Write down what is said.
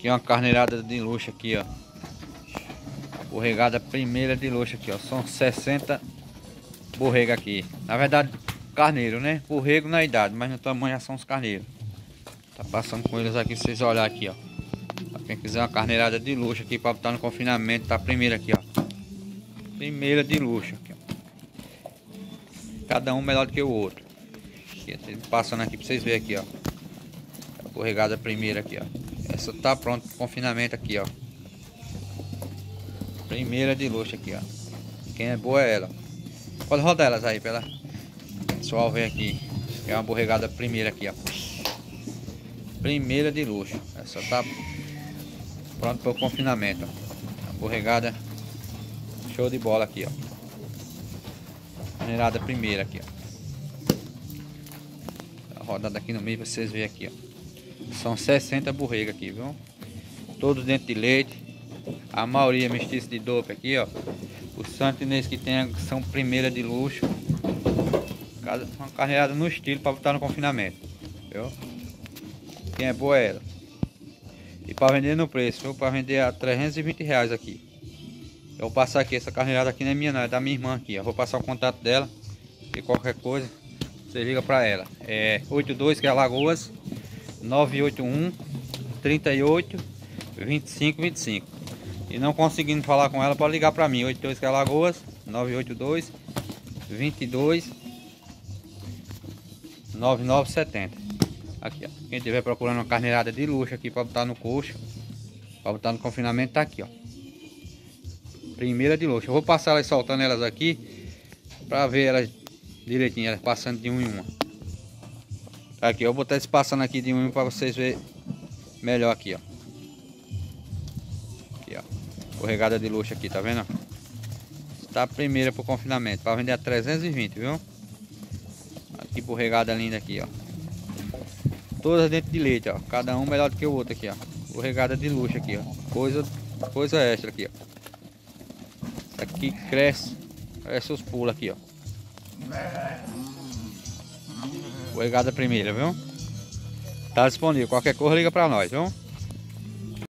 Aqui uma carneirada de luxo aqui, ó. Borregada primeira de luxo aqui, ó. São 60 borrega aqui. Na verdade, carneiro, né? Borrego na idade, mas no tamanho já são os carneiros. Tá passando com eles aqui, vocês olharem aqui, ó. Pra quem quiser uma carneirada de luxo aqui pra botar no confinamento, tá a primeira aqui, ó. Primeira de luxo aqui, ó. Cada um melhor do que o outro. Aqui, passando aqui pra vocês verem aqui, ó. A borregada primeira aqui, ó. Essa tá pronta pro confinamento aqui, ó. Primeira de luxo aqui, ó. Quem é boa é ela. Pode rodar elas aí, pela pessoal ver aqui. É uma borregada primeira aqui, ó. Primeira de luxo. Essa tá pronta para o confinamento, ó. A borregada show de bola aqui, ó. Carneirada primeira aqui, ó. A rodada aqui no meio pra vocês verem aqui, ó. São 60 borrega aqui, viu? Todos dentro de leite. A maioria mestiço de dope aqui, ó. Os santinês que tem são primeira de luxo. Uma carneirada no estilo para botar no confinamento, viu? Quem é boa é ela. E para vender no preço, viu? Para vender a R$320 aqui. Eu vou passar aqui, essa carneirada aqui não é minha não, é da minha irmã aqui, ó. Vou passar o contato dela. E qualquer coisa, você liga para ela. É 82, que é Alagoas. 981 38 25 25. E não conseguindo falar com ela, pode ligar para mim. 82, que é Alagoas. 982 22 9970. Aqui, ó. Quem estiver procurando uma carneirada de luxo aqui para botar no coxo, para botar no confinamento, tá aqui, ó. Primeira de luxo. Eu vou passar elas, soltando elas aqui para ver elas direitinho, elas passando de um em uma. Aqui, eu vou botar esse passando aqui de um em um para vocês verem melhor aqui, ó. Aqui, ó. Borregada de luxo aqui, tá vendo? Está a primeira pro confinamento, para vender a 320, viu? Aqui, borregada linda aqui, ó. Todas dentro de leite, ó. Cada um melhor do que o outro aqui, ó. Borregada de luxo aqui, ó. Coisa extra aqui, ó. Essa aqui cresce os pulos aqui, ó. Borregada primeira, viu? Tá disponível. Qualquer coisa liga pra nós, viu?